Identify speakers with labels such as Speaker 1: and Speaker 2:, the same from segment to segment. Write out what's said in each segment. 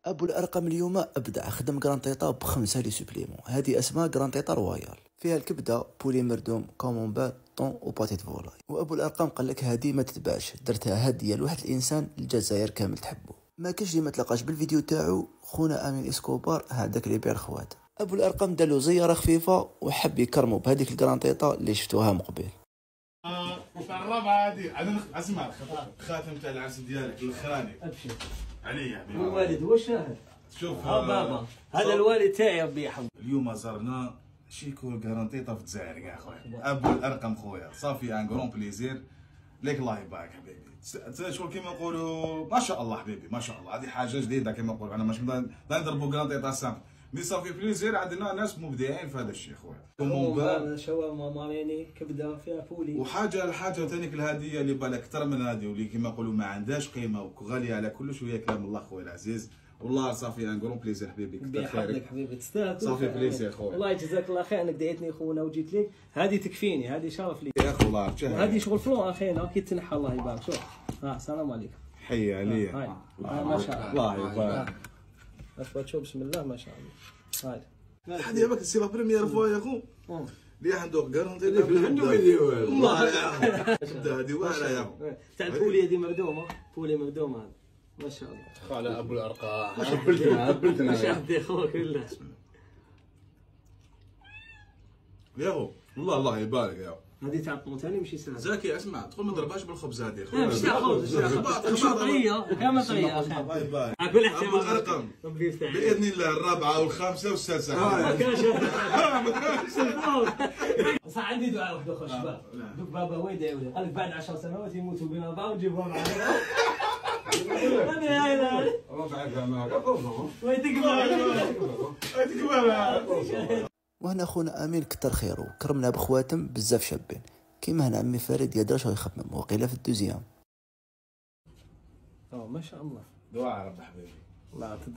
Speaker 1: ابو الارقم اليوم ابدع خدم كرانتيطا بخمسه لي سوبليمون. هذه اسماء كرانتيطا رويال، فيها الكبده، بولي مردوم، كومومبات، طون وباتيت فولاي. وابو الارقام قال لك هذه ما تتباعش، درتها هديه لواحد الانسان الجزائر كامل تحبه. ما كاش اللي ما تلاقاش بالفيديو تاعو خونا امين اسكوبار، هذاك اللي يبيع الخوات. ابو الارقام دارلو زياره خفيفه وحب يكرمو بهذيك الكرانتيطا اللي شفتوها مقبل.
Speaker 2: تاع الرابعه هذه انا اسمع الخاتم تاع العرس ديالك الاخراني.
Speaker 3: ابشر
Speaker 2: عليا حبيبي.
Speaker 3: الوالد هو الشاهد.
Speaker 2: شوف
Speaker 3: بابا هذا الوالد تاعي ربي يحفظه.
Speaker 2: اليوم زرنا شيكو كارانتيطا في الجزائر كاع خويا. ابو الارقم خويا صافي ان كرون بليزير ليك الله يبارك حبيبي. شغل كيما نقولوا ما شاء الله حبيبي ما شاء الله. هذه حاجه جديده كيما نقولوا انا مش نضربوا كارانتيطا سامبل مي صافي بليزير. عندنا ناس مبدعين في هذا الشيء خويا.
Speaker 3: شاورما ماريني كبده فيها فولي.
Speaker 2: وحاجه ثانيك الهديه اللي بالك اكثر من هذه واللي كيما نقولوا ما عندهاش قيمه وغاليه على كلش وهي كلام الله خويا العزيز. والله صافي ان كرون بليزير حبيبي. كثر خيرك
Speaker 3: حبيبي تستاهل.
Speaker 2: صافي بليزير خويا.
Speaker 3: والله يجزاك الله خير انك دعيتني خونا وجيت لي. هذه تكفيني، هذه شرف لي
Speaker 2: يا اخو الله يرجعك.
Speaker 3: هذه شغل فلو اخينا كي تنحى الله يبارك. شوف السلام عليكم.
Speaker 2: حي عليا.
Speaker 3: ما شاء
Speaker 2: الله يبارك.
Speaker 3: تشوف بسم الله ما شاء الله.
Speaker 2: هذه باك سي لا بريميير فوا يا خو اللي عنده كارونتي
Speaker 4: عنده فيديو
Speaker 2: والله هذه واعره يا خو
Speaker 3: تاع الفولي هذه مردومه. فولي مردومه هذا ما شاء الله.
Speaker 4: قال ابو الارقام هبلتنا
Speaker 3: مش عندي خوك بالله.
Speaker 2: يا خو والله الله يبارك يا خو.
Speaker 3: هذه تاع الطون ثاني ماشي سهل.
Speaker 2: زكي اسمع تدخل ما تضربهاش بالخبز هذه
Speaker 3: مش تاع خبز مش طريه كامل طريه.
Speaker 2: الله يبارك.
Speaker 3: اقول احتمال
Speaker 2: الارقام باذن الله الرابعه والخامسه والسادسه.
Speaker 3: ما كانش صح. عندي دعاء واحد اخر شباب. دوك بابا هو يدعي له قال لك بعد 10 سنوات يموتوا بين اربعه ونجيبهم معنا. انا
Speaker 4: ربعك معك
Speaker 1: وهنا خونا امين كتر خيرو كرمنا بخواتم بزاف شابين كيما هنا عمي فريد يدرش يخمم وقيله في الدوزيام.
Speaker 3: ما شاء الله.
Speaker 2: دعاء رب حبيبي.
Speaker 3: الله يعطيك.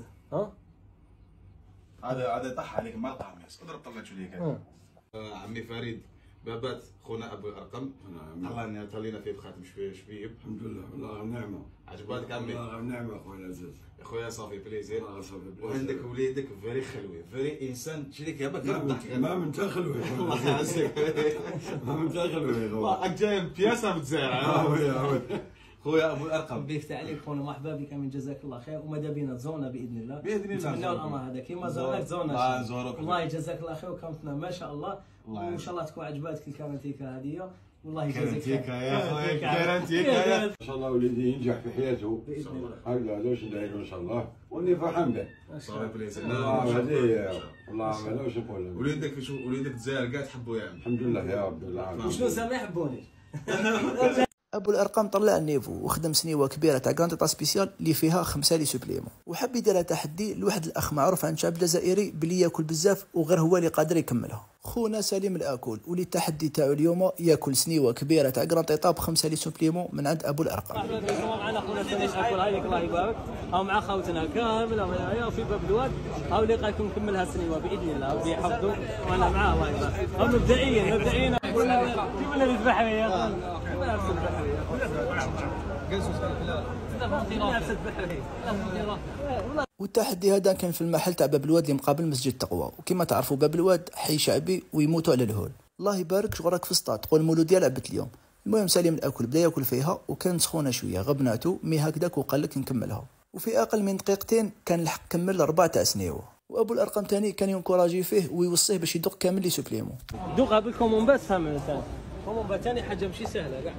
Speaker 2: هذا يطح عليك ما طعميس اضرب طلعت ليك. عمي فريد بابات خونا ابو الارقم الله يطلينا فيه بخاتم شبيب.
Speaker 4: الحمد لله والله نعمه.
Speaker 2: عجباتك عمي؟
Speaker 4: والله نعمه اخويا العزيز.
Speaker 2: يا خويا صافي بليزير. وعندك وليدك فيري خلوي فيري انسان تشريك يا باك
Speaker 4: ما من تخلوي
Speaker 2: الله يعزك.
Speaker 4: ما من تخلوي
Speaker 2: راك جاي بياسه متزارع. خويا ابو الارقم
Speaker 3: ربي يفتح عليك خونا مرحبا بك من جزاك الله خير. وماذا بينا تزورنا باذن الله.
Speaker 2: باذن الله
Speaker 3: نتمنى الامر هذا كيما زرناك تزورنا.
Speaker 2: الله نزورك.
Speaker 3: والله يجزاك الله خير وكرمتنا ما شاء الله. وان شاء الله تكون عجباتك الكارانتيكا هذه. والله يجزاك خير.
Speaker 2: كارانتيكا يا خويا كارانتيكا.
Speaker 4: ان شاء الله وليدي ينجح في حياته
Speaker 3: باذن الله.
Speaker 4: هكذا علاش ندعي له ان شاء الله وني فرحان به.
Speaker 2: صافي بليزير.
Speaker 4: الله هذه والله ما واش نقول.
Speaker 2: وليدك الجزائر كاع تحبوا يعني.
Speaker 4: الحمد لله يا رب العالمين.
Speaker 3: وشنو سامع يحبوني.
Speaker 1: ابو الارقام طلع النيفو وخدم سنيوه كبيره تاع كرانتيطا سبيسيال اللي فيها 5 لي سوبليمون. وحب يدير تحدي لواحد الاخ معروف عند الشعب الجزائري بلي ياكل بزاف وغير هو اللي قادر يكملها. خونا سليم الاكل واللي التحدي تاعو اليوم ياكل سنيوه كبيره تاع كرانتيطا ب5 لي سوبليمون من عند ابو الارقام.
Speaker 3: مرحبا بكم معنا خونا سليم الاكل. هاي الله يبارك. هاو مع خوتنا كامله في باب الواد. هاو اللي قايكم نكملها السنيوه باذن الله ربي يحفظوا وانا معاه الله يبارك. هاو مبدئيا كيما نذبح يا
Speaker 1: والتحدي هذا كان في المحل تاع باب الواد اللي مقابل مسجد التقوى. وكما تعرفوا باب الواد حي شعبي ويموتوا على الهول. الله يبارك شغلك في السطاد تقول المولود ديال عبت اليوم. المهم سليم الاكل بدا ياكل فيها وكان سخونه شويه غبناتو مي هكذاك وقال لك نكملها. وفي اقل من دقيقتين كان الحق كمل 4 تاع سنيوه. وابو الارقام ثاني كان ينكوراجي فيه ويوصيه باش يدق كامل لي سوبليمون.
Speaker 3: دوقها بالكومومبات فهم ثاني. كومومبات ثاني حاجه ماشي سهله كاع.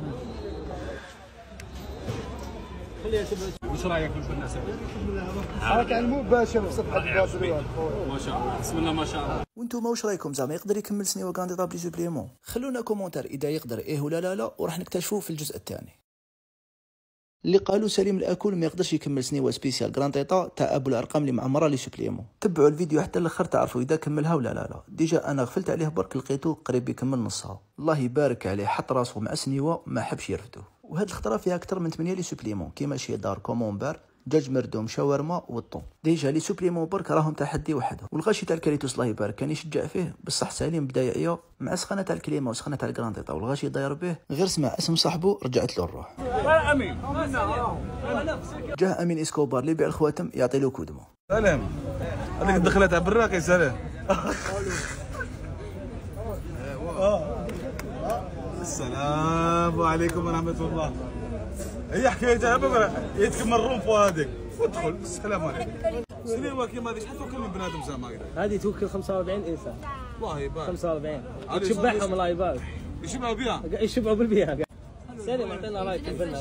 Speaker 3: خليها تبرد.
Speaker 5: وش رايك في الناس؟
Speaker 6: حركه مباشره في صفحه الباب.
Speaker 5: ما شاء الله بسم الله ما شاء الله.
Speaker 1: وانتم واش رايكم زعما يقدر يكمل سنيوه كرانتيطا بلي سوبليمون؟ خلونا كومونتير اذا يقدر ايه ولا لا وراح نكتشفوه في الجزء الثاني. اللي قالوا سليم الاكل ما يقدرش يكمل سنيوه سبيسيال كرانتيطا تاع ابو الارقام اللي معمره لي سوبليمون. تبعوا الفيديو حتى الاخر تعرفوا اذا كملها ولا لا. ديجا انا غفلت عليه برك لقيته قريب يكمل نصها. الله يبارك عليه حط راسه مع سنيوه ما حبش يرفدوه. وهاد الخطره فيها اكثر من 8 لي سوبليمون كيما شي دار كومومبار دجاج مردوم شاورما والطون. ديجا لي سوبليمون برك راهم تحدي وحدهم. والغاشي تاع الكاليتوس الله يبارك كان يشجع فيه بصح سالم بدايه مع سخانه تاع الكليمه وسخانه تاع الكرانطيطه والغاشي داير به غير سمع اسم صاحبه رجعت له الروح.
Speaker 3: امين
Speaker 1: جاه امين اسكوبار اللي يبيع الخواتم يعطي له كودمو.
Speaker 2: سلام هذيك الدخله تاع براقي سلام. السلام عليكم ورحمه الله. هي حكايتها بقى يتكمل الرومبو هذيك ودخل. السلام عليكم. سليوه كيما هذيك شحال توكل من بنادم زعما
Speaker 3: هذه توكل 45 انسان.
Speaker 2: الله يبارك
Speaker 3: 45 تشبعهم الله يبارك.
Speaker 2: يشبعوا بها
Speaker 3: يشبعوا بالبيها. سالم اعطينا رايك في البنا.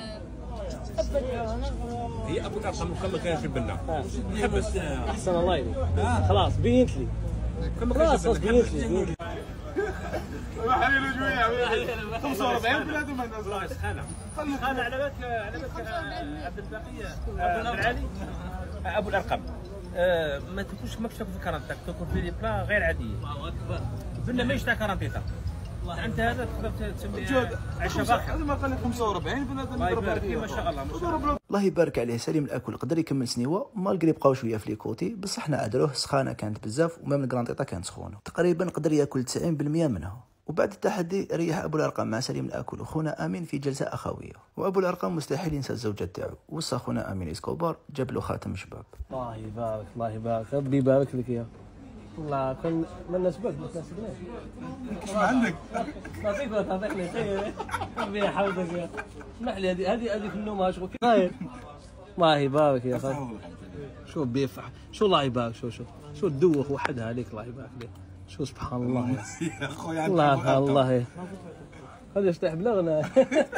Speaker 5: هي ابو الارقام مكمل كاين في البنا
Speaker 3: حبس احسن الله يليك. خلاص بينت لي خلاص بينت لي.
Speaker 2: حليلو جويه 45 بنادم الناس
Speaker 5: خلنا على بالك عبد الباقي عبد العالي ابو الارقام ما تكونش ماكش تاكل في كرانتك تاكل في لي بلا غير عاديه. الله اكبر بنا ماهيش تاع كرانتيطه. انت هذا تقدر تسميه عشاء باخر.
Speaker 2: هذا ما قال لك 45 بنادم
Speaker 5: الله يبارك فيه ما شاء الله.
Speaker 1: الله يبارك عليه سليم الاكل قدر يكمل سنيوه مالغري بقاو شويه في ليكوتي بصح حنا عدلوه سخانه كانت بزاف ومام الكرانطيطه كانت سخونه تقريبا قدر ياكل 90% منها. وبعد التحدي ريح ابو الارقام مع سليم الاكل وخونا امين في جلسه اخويه. وابو الارقام مستحيل ينسى الزوجه تاعو وصى خونا امين اسكوبار جاب له خاتم شباب.
Speaker 3: الله يبارك الله يبارك ربي يبارك لك يا والله كن ما نسبك ما تناسبناش.
Speaker 2: ما عندك
Speaker 3: نعطيك تعطيني خير ربي يحفظك يا اسمح لي هذه في النوم اشغل خير. الله يبارك يا اخي شو بيفح شو الله يبارك شو تدوخ وحدها عليك الله يبارك لك شو سبحان الله
Speaker 2: يا خويا
Speaker 3: الله هذا ايش بلغنا.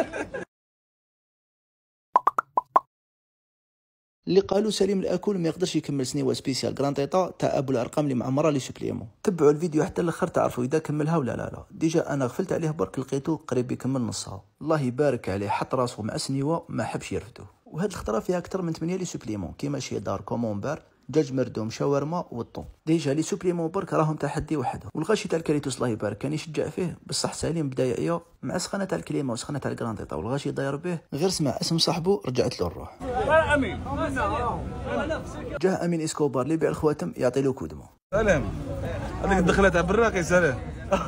Speaker 1: اللي قالوا سليم الاكل ما يقدرش يكمل سنيوه سبيسيال كرانطيطه تاع ابو الارقام اللي معمره لي سوبليمون. تبعوا الفيديو حتى الاخر تعرفوا اذا كملها ولا لا. ديجا انا غفلت عليه برك لقيته قريب يكمل نصها. الله يبارك عليه حط راسه مع سنيوه ما حبش يرفدو. وهاد الخطره فيها اكثر من 8 لي سوبليمون كيما شيدار كومونبار دجاج مردوم شاورما والطون. ديجا لي سوبليمون برك راهم تحدي وحدهم. والغاشي تاع الكاليتوس الله يبارك كان يشجع فيه بصح سالم بدايه مع سخانه تاع الكليمه وسخانه تاع الكرانطيطه والغاشي داير به غير سمع اسم صاحبه رجعت له الروح.
Speaker 5: امين
Speaker 1: جاه امين اسكوبار اللي يبيع الخواتم يعطي له كودمو.
Speaker 2: سلام هذيك الدخله تاع براقي سلام.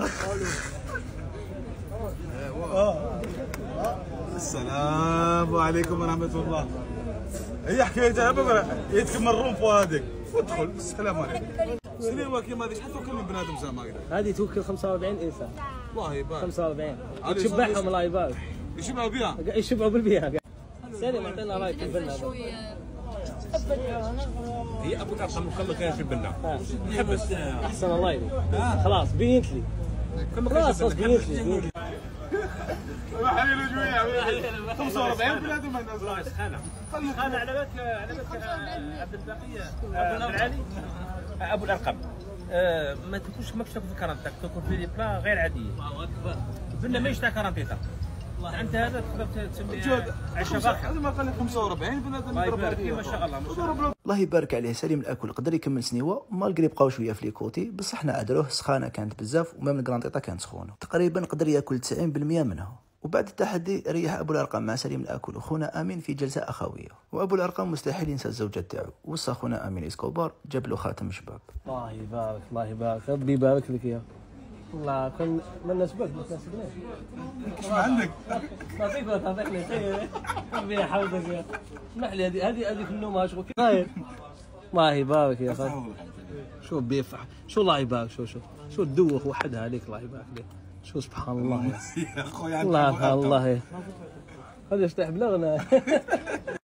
Speaker 2: السلام عليكم ورحمه الله. هي حكايتها بقى يتكمل الرومبو هذيك ودخل. السلام عليكم. سليوه كيما هذيك شحال توكل من بنادم زعما
Speaker 3: هذه توكل 45 انسان.
Speaker 2: الله يبارك
Speaker 3: 45 تشبعهم الله يبارك.
Speaker 2: يشبعوا بها
Speaker 3: يشبعوا بالبيها. سالم اعطينا رايك في البنا.
Speaker 5: هي ابو الارقام مكمل كاين في البنا حبس
Speaker 3: احسن الله يليك. خلاص بينت لي خلاص بينت لي.
Speaker 2: حليلو جويه 45 بنادم الناس
Speaker 5: خلنا على بالك عبد الباقي عبد العالي ابو الارقام ما تكونش ماكش تاكل في كرانتك تاكل في لي بلا غير عاديه. الله اكبر بنا ماهيش تاع كرانتيطه. انت هذا تقدر تسميه عشاء باخر.
Speaker 2: هذا ما قال لك 45 بنادم
Speaker 5: الله يبارك فيه ما شاء الله.
Speaker 1: الله يبارك عليه سليم الاكل قدر يكمل سنيوه مالغري بقاو شويه في ليكوتي بصح حنا عدلوه سخانه كانت بزاف ومام الكرانطيطه كانت سخونه تقريبا قدر ياكل 90% منها. وبعد التحدي ريح ابو الارقام مع سليم الاكل وخونا امين في جلسه اخويه. وابو الارقام مستحيل ينسى الزوجه تاعو وصى خونا امين اسكوبار جاب له خاتم شباب.
Speaker 3: الله يبارك الله يبارك ربي يبارك لك يا والله كن ما نسبك ما تناسبناش.
Speaker 2: ما عندك
Speaker 3: نعطيك تعطيني خير ربي يحفظك يا اسمح لي هذه في النوم اشغل خير. الله يبارك يا اخي شو بيفح شو الله يبارك شو تدوخ وحدها عليك الله يبارك لك شو سبحان الله
Speaker 2: يا خويا
Speaker 3: الله هذا ايش بلغنا.